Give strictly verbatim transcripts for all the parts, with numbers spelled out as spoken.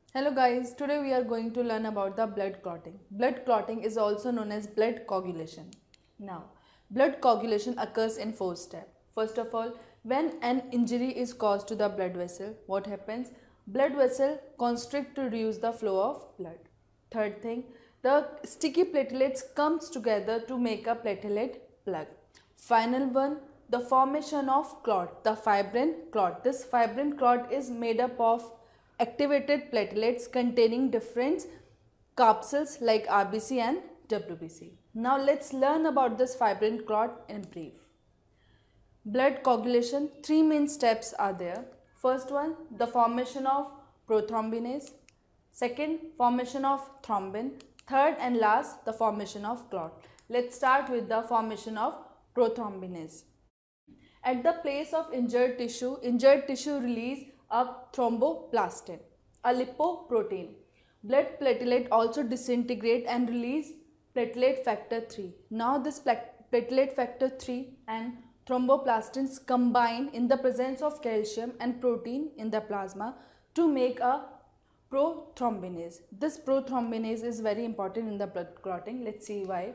Hello guys, today we are going to learn about the blood clotting. Blood clotting is also known as blood coagulation. Now, blood coagulation occurs in four steps. First of all, when an injury is caused to the blood vessel, what happens? Blood vessel constrict to reduce the flow of blood. Third thing, the sticky platelets comes together to make a platelet plug. Final one, the formation of clot, the fibrin clot. This fibrin clot is made up of activated platelets containing different capsules like R B C and W B C. Now let's learn about this fibrin clot in brief. Blood coagulation, three main steps are there. First one, the formation of prothrombinase. Second, formation of thrombin. Third and last, the formation of clot. Let's start with the formation of prothrombinase. At the place of injured tissue, injured tissue release a thromboplastin, a lipoprotein. Blood platelet also disintegrate and release platelet factor three. Now this platelet factor three and thromboplastins combine in the presence of calcium and protein in the plasma to make a prothrombinase. This prothrombinase is very important in the blood clotting. Let's see why.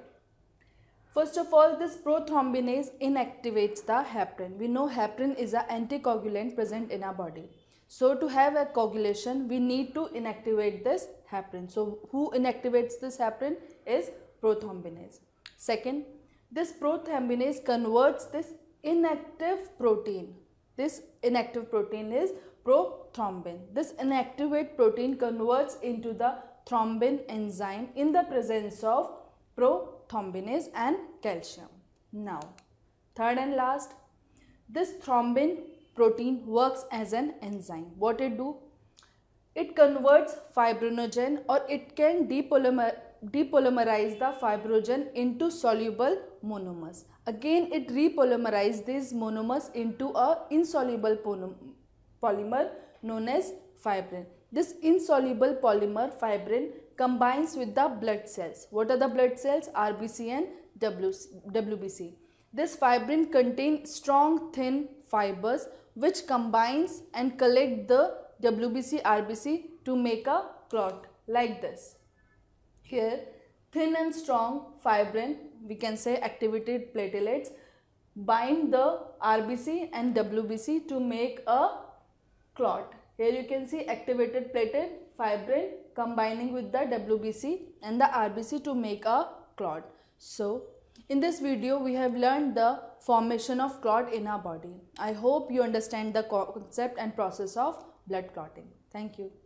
First of all, this prothrombinase inactivates the heparin. We know heparin is an anticoagulant present in our body. So to have a coagulation, we need to inactivate this heparin. So who inactivates this heparin is prothrombinase. Second, this prothrombinase converts this inactive protein. This inactive protein is prothrombin. This inactivated protein converts into the thrombin enzyme in the presence of prothrombinase and calcium. Now, third and last, this thrombin protein works as an enzyme. What it do? It converts fibrinogen, or it can depolymer, depolymerize the fibrogen into soluble monomers. Again, it repolymerizes these monomers into a insoluble polymer known as fibrin. This insoluble polymer fibrin combines with the blood cells. What are the blood cells? R B C and W B C. This fibrin contains strong thin fibers which combines and collect the W B C R B C to make a clot like this. Here, thin and strong fibrin, we can say activated platelets, bind the R B C and W B C to make a clot. Here you can see activated platelet, fibrin combining with the W B C and the R B C to make a clot. So, in this video, we have learned the formation of clot in our body. I hope you understand the concept and process of blood clotting. Thank you.